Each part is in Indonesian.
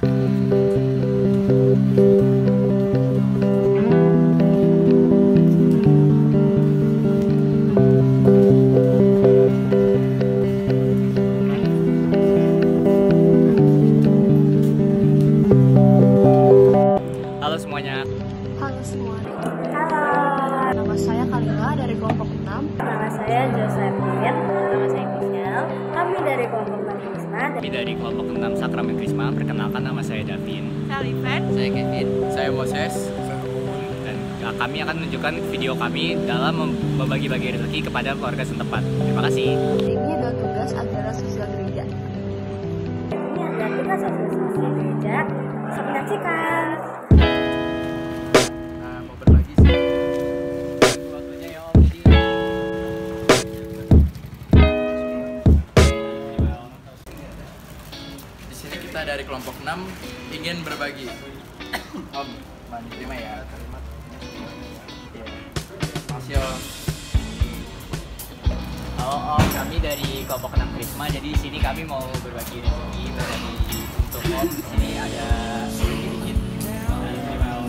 Halo semuanya. Halo semuanya. Halo. Nama saya Kalila dari kelompok 6. Nama saya Josephine. Nama saya Michelle. Kami dari kelompok 6 Krisma. Kami dari kelompok 6 Sakramen Krisma. Perkenalkan, nama saya Davin. Saya Liven. Saya Kevin. Saya Moses. Dan kami akan menunjukkan video kami dalam membagi-bagi rezeki kepada keluarga setempat. Terima kasih. Ini adalah tugas acara sosial gereja. Ini adalah tugas sosialisasi gereja. Selamat menyaksikan. Mau berbagi sih. Waktunya ya Om. Di sini kita dari kelompok 6 ingin berbagi. Om, mohon diterima ya. Iya. Makasih Om. Halo Om, kami dari kelompok 6 Krisma. Jadi di sini kami mau berbagi rezeki untuk Om. Di sini ada sedikit. Terima Om.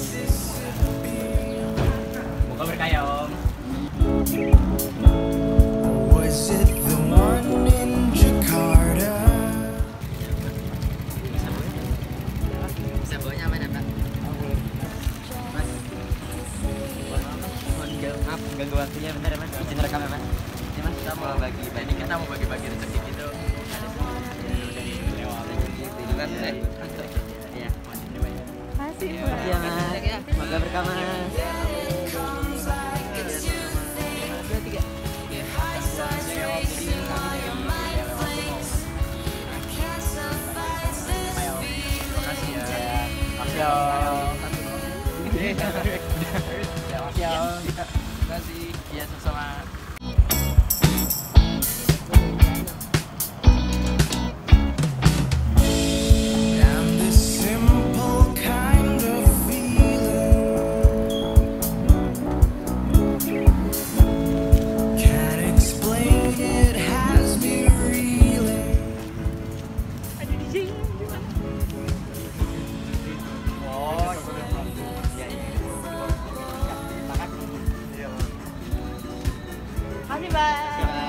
Moga berkah ya Om. Was it the one in Jakarta? Bisa bawanya apa ya Pak? Mas. Maaf, ganggu waktunya bentar ya Mas. Izin rekam ya Pak. Ini Mas, kita mau bagi-bagi rezeki gitu. Itu kan iya, Mas terima ya. Makasih ya Mas. Semoga berkah Mas. Terima kasih. Iya, sama-sama. And this simple kind of feeling can't explain, it has me reeling. Makasih, Mbak.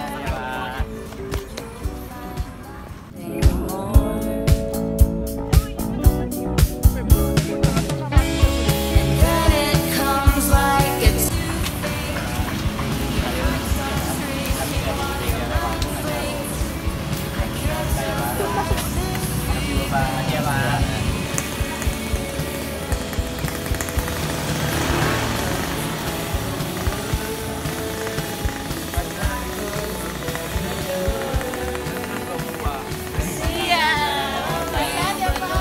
Then it comes like it's Makasih ya Pak. Iya. Makasih ya, Pak.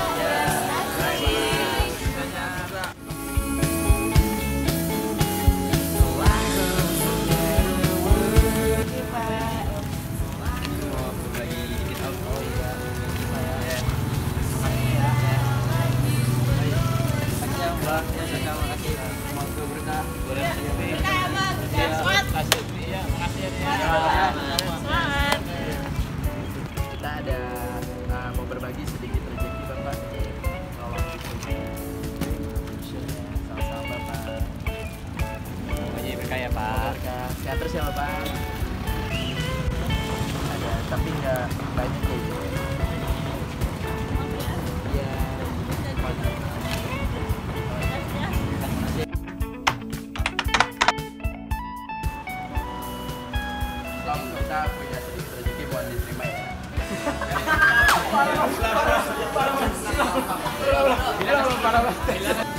Semangat. Kita ada mau berbagi sedikit rezeki Bapak. Tolong sama-sama Bapak. Semoga berkah ya Pak. Sehat terus ya Bapak. Ada, tapi nggak banyak ya. Iya. Kalau kita punya sedikit rezeki mohon diterima ya. Parah.